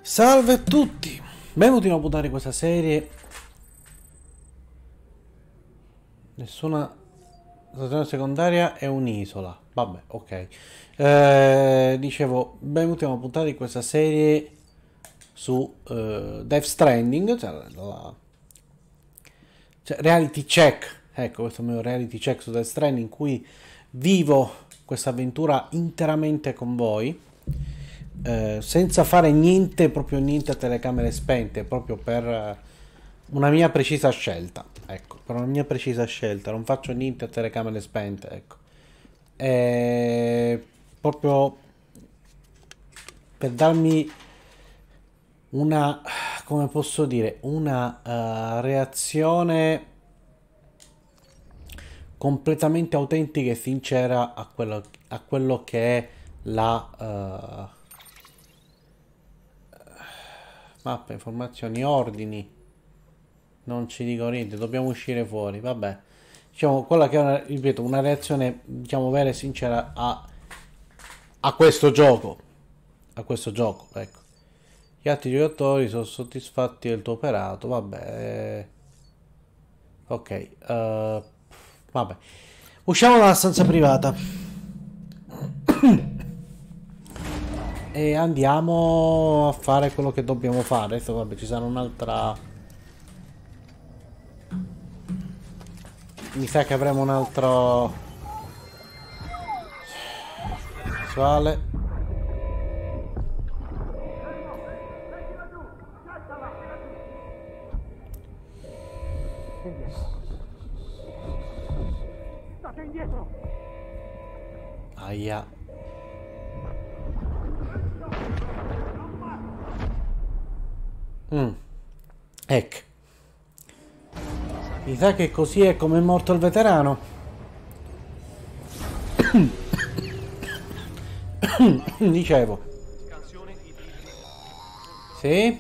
Salve a tutti, benvenuti a una puntata di questa serie. Nessuna stazione secondaria è un'isola. Vabbè, ok. Dicevo, benvenuti a una puntata di questa serie su Death Stranding, cioè reality check. Ecco, questo è il mio reality check su Death Stranding, in cui vivo questa avventura interamente con voi. Senza fare niente, proprio niente a telecamere spente, proprio per una mia precisa scelta. Ecco, per una mia precisa scelta, non faccio niente a telecamere spente, ecco. Proprio per darmi una, come posso dire, una reazione completamente autentica e sincera a quello che è la mappa, informazioni, ordini. Non ci dico niente, dobbiamo uscire fuori, vabbè. Diciamo, quella che è una, ripeto, una reazione, diciamo, vera e sincera a questo gioco. A questo gioco, ecco. Gli altri giocatori sono soddisfatti del tuo operato, vabbè. Ok, vabbè. Usciamo dalla stanza privata. E andiamo a fare quello che dobbiamo fare. Adesso, vabbè, ci sarà un'altra... Mi sa che avremo un altro... visuale. State indietro! Aia. Ecco. Mi sa che così è come è morto il veterano. Dicevo. Sì?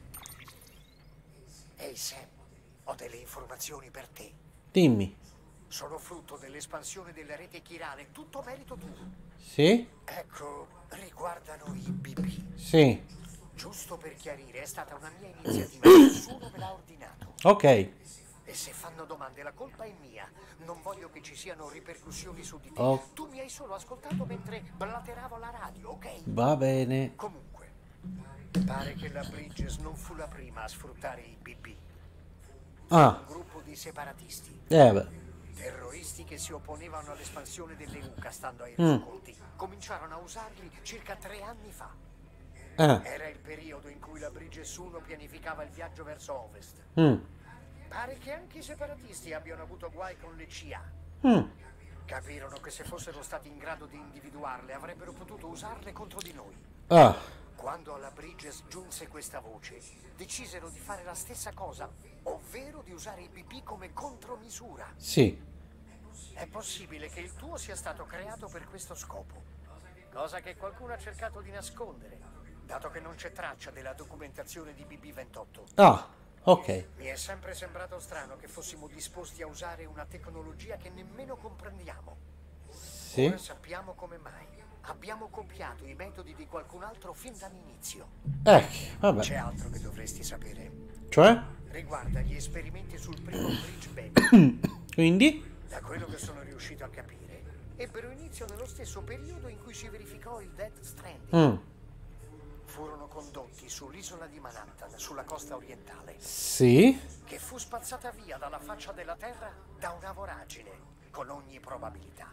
Ehi Sam, ho delle informazioni per te. Dimmi. Sono frutto dell'espansione della rete chirale, tutto merito tuo. Sì? Ecco, riguardano i BB. Sì. Giusto per chiarire, è stata una mia iniziativa, nessuno me l'ha ordinato. Ok. E se fanno domande, la colpa è mia. Non voglio che ci siano ripercussioni su di te. Oh. Tu mi hai solo ascoltato mentre blateravo la radio, ok? Va bene. Comunque, pare che la Bridges non fu la prima a sfruttare i BB. Ah. Un gruppo di separatisti. Beh. Terroristi che si opponevano all'espansione delle UCA stando ai resoconti. Cominciarono a usarli circa 3 anni fa. Era il periodo in cui la Bridges 1 pianificava il viaggio verso ovest. Pare che anche i separatisti abbiano avuto guai con le CIA. Capirono che se fossero stati in grado di individuarle avrebbero potuto usarle contro di noi. Quando alla Bridges giunse questa voce, decisero di fare la stessa cosa, ovvero di usare i BB come contromisura. Sì. È possibile che il tuo sia stato creato per questo scopo, cosa che qualcuno ha cercato di nascondere, dato che non c'è traccia della documentazione di BB-28. Ah, ok. Mi è sempre sembrato strano che fossimo disposti a usare una tecnologia che nemmeno comprendiamo. Sì. Ora sappiamo come mai. Abbiamo copiato i metodi di qualcun altro fin dall'inizio. Vabbè. C'è altro che dovresti sapere. Cioè? Riguarda gli esperimenti sul primo Bridge Baby. Quindi? Da quello che sono riuscito a capire, ebbero inizio nello stesso periodo in cui si verificò il Death Stranding. Furono condotti sull'isola di Manhattan, sulla costa orientale, Sì. che fu spazzata via dalla faccia della terra da una voragine, con ogni probabilità.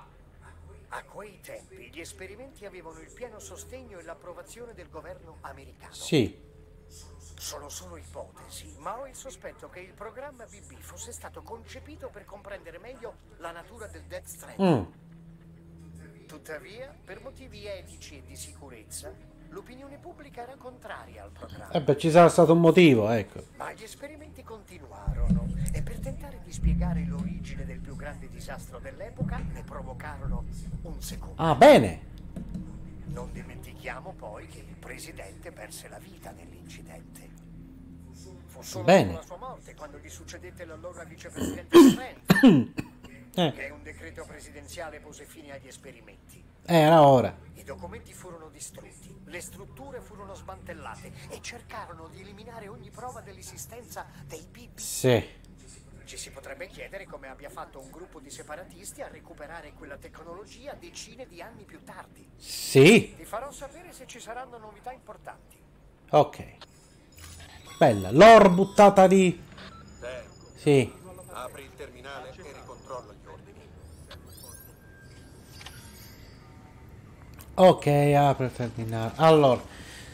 A quei tempi gli esperimenti avevano il pieno sostegno e l'approvazione del governo americano. Sì. Sono solo ipotesi, ma ho il sospetto che il programma BB fosse stato concepito per comprendere meglio la natura del Death Stranding. Tuttavia, per motivi etici e di sicurezza, l'opinione pubblica era contraria al programma. Ci sarà stato un motivo, ecco. Ma gli esperimenti continuarono e per tentare di spiegare l'origine del più grande disastro dell'epoca ne provocarono un secondo. Bene. Non dimentichiamo poi che il presidente perse la vita nell'incidente. Fu solo dopo la sua morte quando gli succedette l'allora vicepresidente Trent. che un decreto presidenziale pose fine agli esperimenti. Era ora. I documenti furono distrutti, le strutture furono smantellate e cercarono di eliminare ogni prova dell'esistenza dei BB. Sì. Ci si potrebbe chiedere come abbia fatto un gruppo di separatisti a recuperare quella tecnologia decine di anni più tardi. Sì. Ti farò sapere se ci saranno novità importanti. Ok. Bella. L'or buttata di... Sì. Apri il terminale e ricontrolla gli ordini. Ok, apri il terminale. Allora.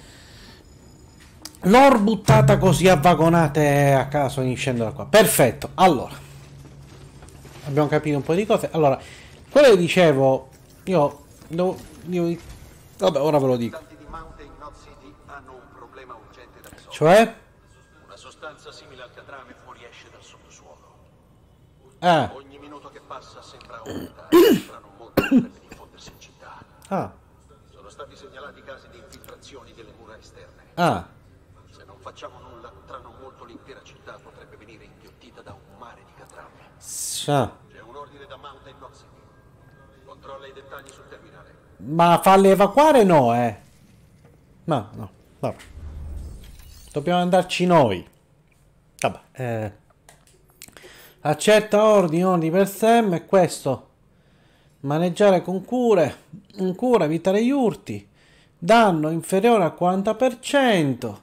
L'or buttata così a vagonate a caso finiscendo da qua. Perfetto. Allora. Abbiamo capito un po' di cose. Allora. Quello che dicevo... Io vabbè, ora ve lo dico. I di Mountain Knot City hanno un problema urgente da risolvere. Cioè? Una sostanza simile al catrame fuoriesce dal sottosuolo. Ah. Ogni minuto che passa sembra aumentare. Fra non molto potrebbe diffondersi in città. Ah. Sono stati segnalati casi di infiltrazioni delle mura esterne. Ah. Se non facciamo nulla, tra non molto l'intera città potrebbe venire inghiottita da un mare di catrame. Ah. C'è un ordine da Mountain Knot City. Controlla i dettagli sul terminale. Ma farli evacuare no, No, no, vabbè. Dobbiamo andarci noi. Vabbè, accetta ordini per Sam e questo. Maneggiare con cura, evitare gli urti. Danno inferiore al 40%.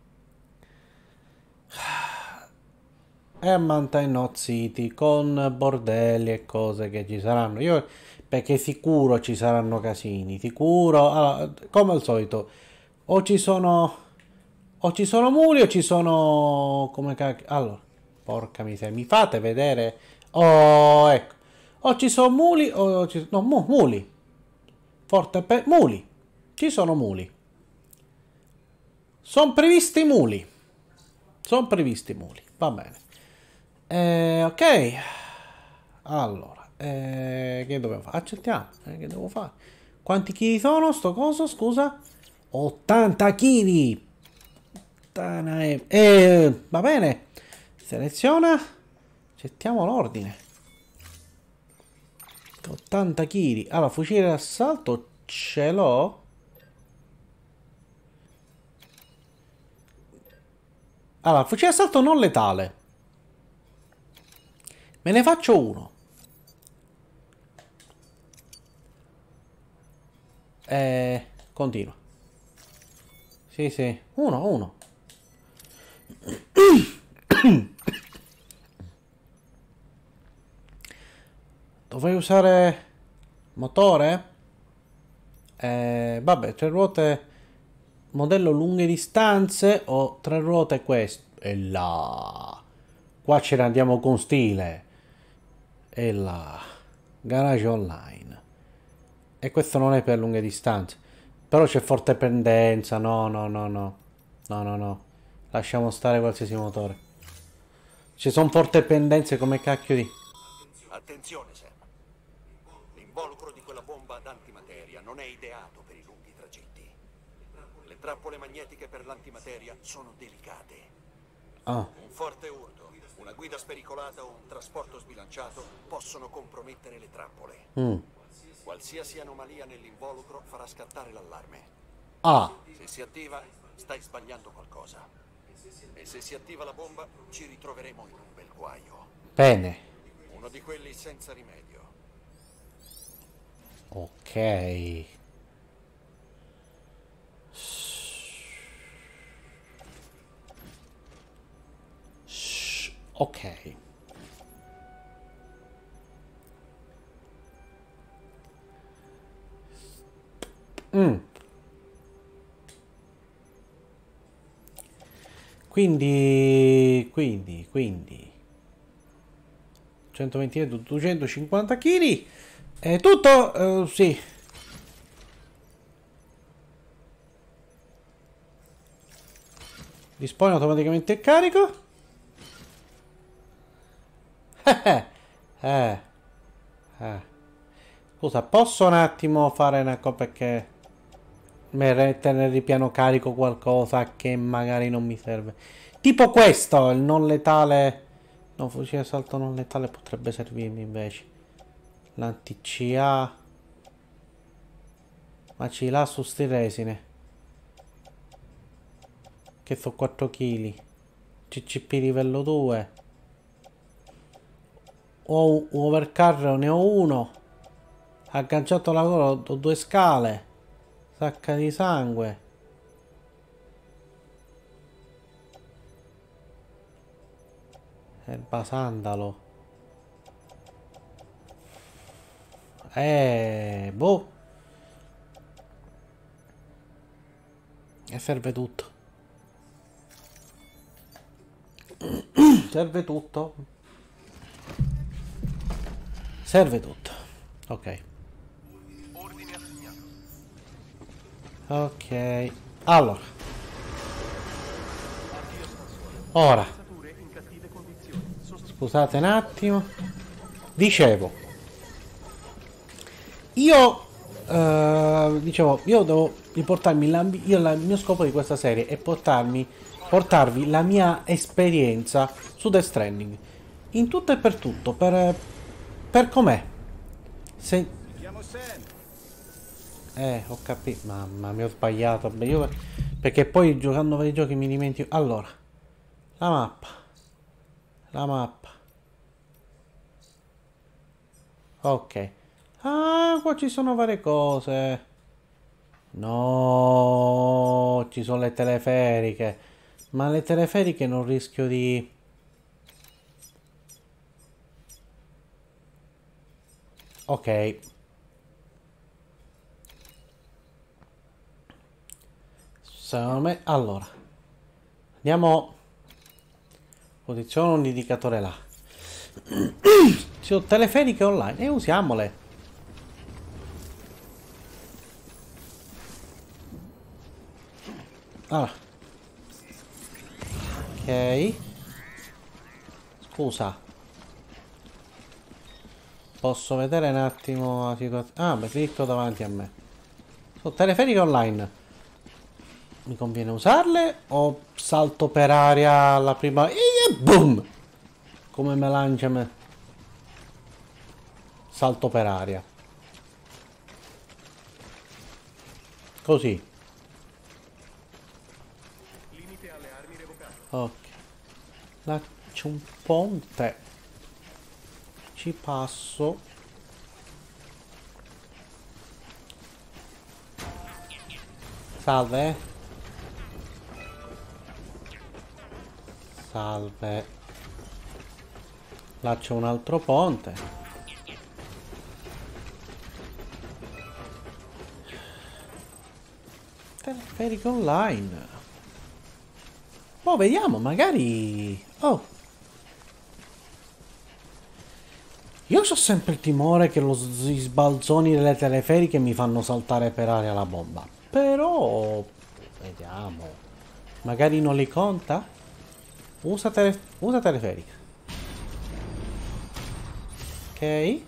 E a Mountain Knot City con bordelli e cose che ci saranno. Io... Perché sicuro ci saranno casini, sicuro. Allora, come al solito, o ci sono muli o ci sono... Come cacchio... Allora, porca miseria, mi fate vedere... Oh, ecco. O ci sono muli o ci... No, muli. Muli. Ci sono muli. Sono previsti muli. Va bene. Ok. Allora. Che dobbiamo fare? Accettiamo. Che devo fare? Quanti chili sono? Sto coso, scusa? 80 kg. Va bene. Seleziona. Accettiamo l'ordine. 80 kg. Allora, fucile d'assalto ce l'ho. Allora, fucile d'assalto non letale. Me ne faccio uno. Continua. Sì. Uno. Dovrei usare motore? Vabbè, 3 ruote modello lunghe distanze o 3 ruote questo. E là. Qua ce ne andiamo con stile. E là. Garage online. E questo non è per lunghe distanze. Però c'è forte pendenza. No. Lasciamo stare qualsiasi motore. Ci sono forti pendenze come cacchio di... Attenzione, Sam. L'involucro di quella bomba ad antimateria non è ideato per i lunghi tragitti. Le trappole magnetiche per l'antimateria sono delicate. Ah. Un forte urto, una guida spericolata o un trasporto sbilanciato possono compromettere le trappole. Qualsiasi anomalia nell'involucro farà scattare l'allarme. Ah. Se si attiva, stai sbagliando qualcosa. E se si attiva la bomba, ci ritroveremo in un bel guaio. Bene. Uno di quelli senza rimedio. Ok. Ok. Quindi 120 250 kg è tutto, sì. Dispone automaticamente il carico. Scusa, posso un attimo fare una cosa perché tenere di piano carico qualcosa che magari non mi serve. Tipo questo, il non letale. No, fucile d'assalto non letale potrebbe servirmi invece. L'anti-CA. Ma ci là su sti resine. Che so 4 kg. CCP livello 2. Ho un overcar, ne ho uno. Agganciato alla gola, ho 2 scale. Sacca di sangue. Erba sandalo. Boh. E serve tutto. Serve tutto. Serve tutto. Ok. Ok. Allora. Ora. Scusate un attimo. Dicevo. Dicevo, io devo riportarmi il mio scopo di questa serie è portarvi la mia esperienza su Death Stranding. In tutto e per tutto, per com'è. Ho capito. Mamma mia, ho sbagliato. Beh, perché poi giocando per i giochi mi dimentico. Allora, la mappa. Ok. Ah, qua ci sono varie cose. No, ci sono le teleferiche. Ma le teleferiche non rischio di... Ok. Secondo me... Allora. Andiamo... Posizione un indicatore là. Ci sono teleferiche online e usiamole. Allora. Ok. Scusa. Posso vedere un attimo la situazione? Ah, beh, dritto davanti a me. Sono teleferiche online. Mi conviene usarle o salto per aria alla prima... E boom! Come me lancia me? Salto per aria. Così. Ok. Là c'è un ponte. Ci passo. Salve. Salve. Là c'è un altro ponte. Teleferico online. Oh, vediamo, magari... Oh. Io ho sempre il timore che gli sbalzoni delle teleferiche mi fanno saltare per aria la bomba. Però... Vediamo. Magari non li conta? Usa teleferica. Ok.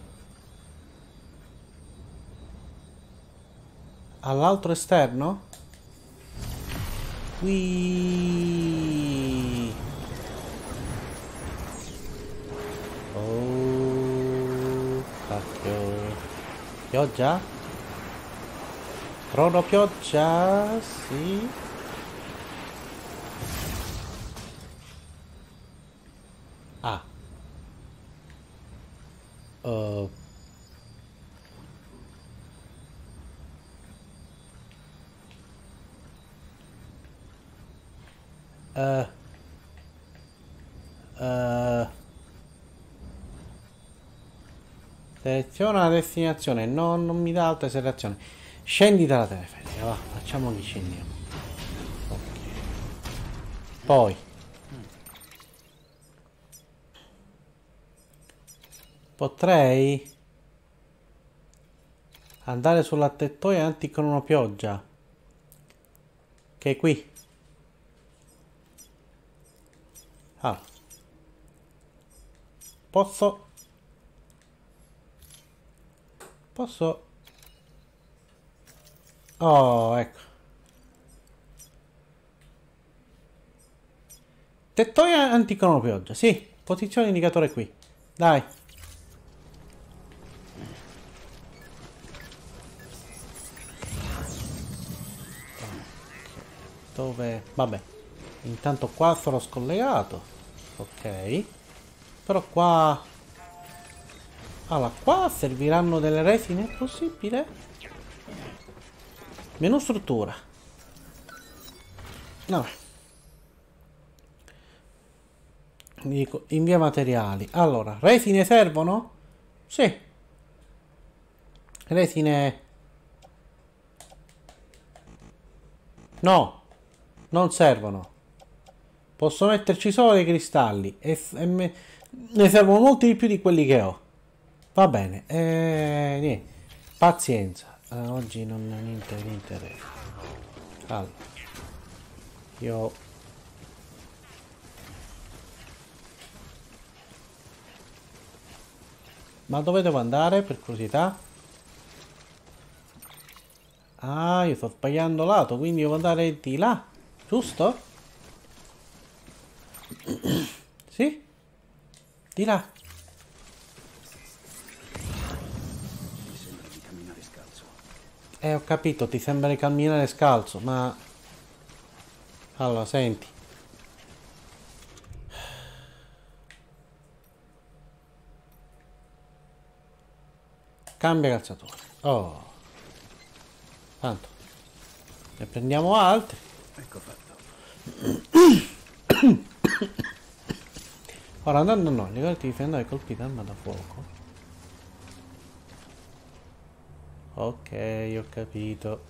All'altro esterno? Qui. Oh, cacchio. Pioggia? Crono pioggia? Sì. Ah. Uh. Seleziona la destinazione. No, non mi dà altre selezioni. Scendi dalla teleferica, va, facciamo che scendiamo. Ok. Poi potrei andare sulla tettoia anticronopioggia, che è qui. Ah. Posso oh, ecco. Tettoia anticronopioggia, sì. Posizione indicatore qui. Dai. Dove? Vabbè. Intanto qua sarò scollegato. Ok. Però qua... Allora, qua serviranno delle resine? È possibile? Menu struttura. No. Dico, invia materiali. Allora, resine servono? Sì. Resine... No. Non servono. Posso metterci solo dei cristalli. Ne servono molti di più di quelli che ho. Va bene. Niente. Pazienza. Oggi non niente mi interessa. Allora. Io... Ma dove devo andare, per curiosità? Ah, io sto sbagliando lato, quindi devo andare di là. Giusto? Sì? Di là. Ho capito, ti sembra di camminare scalzo, ma... Allora, senti. Cambia calzature. Oh. Tanto. Ne prendiamo altri. Ecco fatto. Ora andando a noi, livello di difesa e colpi d'arma da fuoco. Ok, ho capito.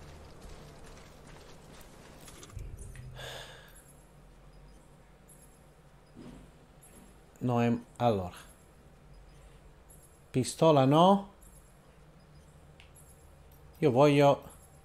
No, allora. Pistola no. Io voglio...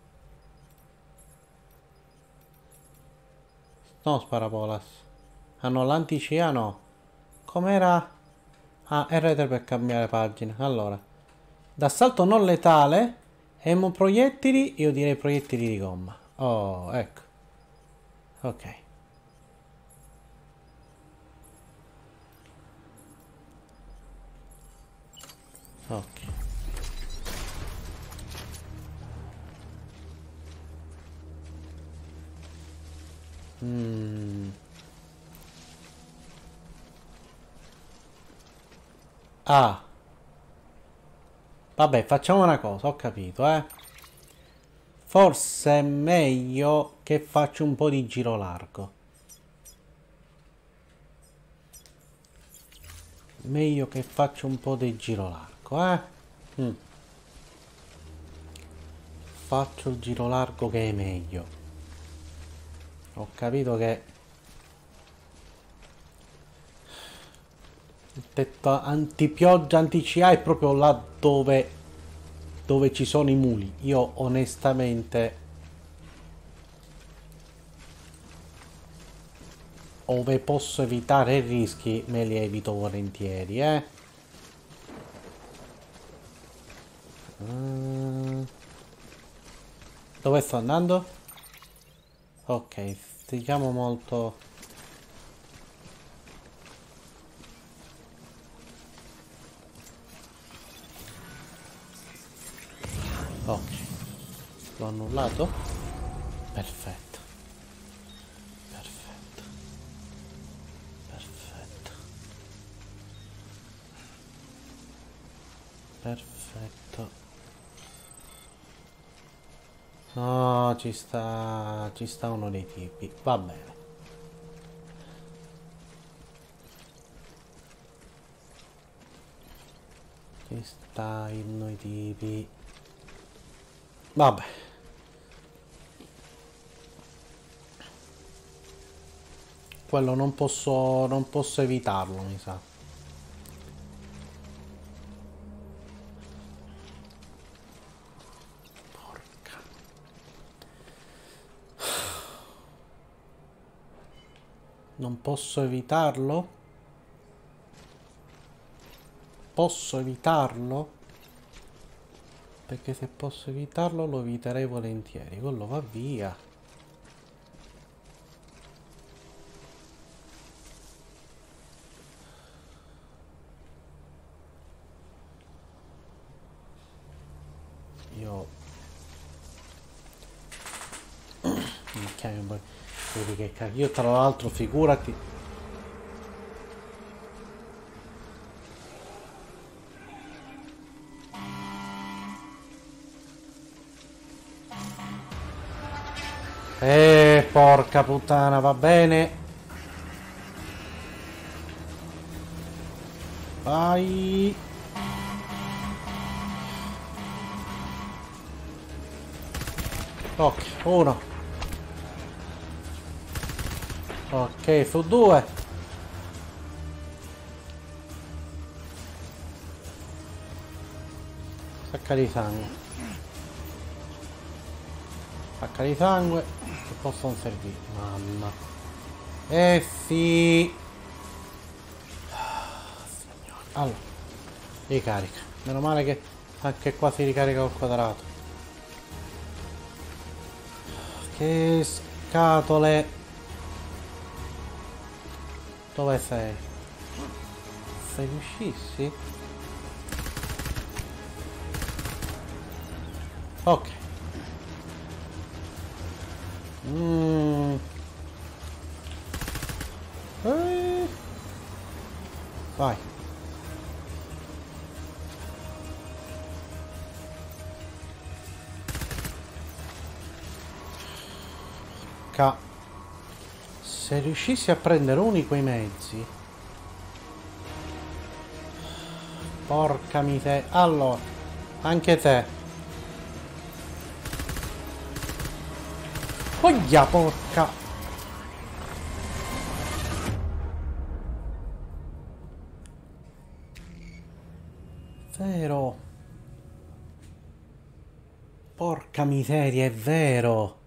No, sparabolas. Hanno l'anti-CA no. Com'era? Ah, RT per cambiare pagina. Allora. D'assalto non letale. Emo proiettili. Io direi proiettili di gomma. Oh, ecco. Ok. Ok. Ah. Vabbè, facciamo una cosa, ho capito, Forse è meglio che faccio un po' di giro largo. Meglio che faccio un po' di giro largo, Faccio il giro largo che è meglio. Ho capito che il tetto antipioggia, anti-CA è proprio là dove ci sono i muli. Io onestamente, ove posso evitare i rischi me li evito volentieri, Dove sto andando? Ok, stiamo molto... Ok, l'ho annullato? Perfetto. Perfetto. Perfetto. Perfetto. No, ci sta uno dei tipi. Va bene. Ci sta uno dei tipi. Vabbè. Quello non posso evitarlo, mi sa. Porca. Non posso evitarlo? Posso evitarlo? Perché se posso evitarlo lo eviterei volentieri. Quello va via. Io Vedi che cacchio. Io tra l'altro figurati. Porca puttana, va bene. Vai. Ok, uno. Ok, su due. Sacca di sangue. Sacca di sangue. Che possono servire. Mamma. Eh sì. Allora. Ricarica. Meno male che anche qua si ricarica al quadrato. Che scatole. Dove sei? Se riuscissi? Ok. Vai. Se riuscissi a prendere uno di quei mezzi. Porca miseria. Allora, anche te. Oglia porca. Vero. Porca miseria, è vero.